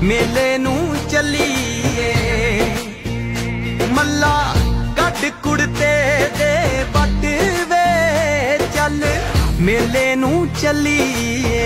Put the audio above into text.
मेले नू चलीए। मल्ला cut कुड़ते they but वे चल मेले नू चलीए।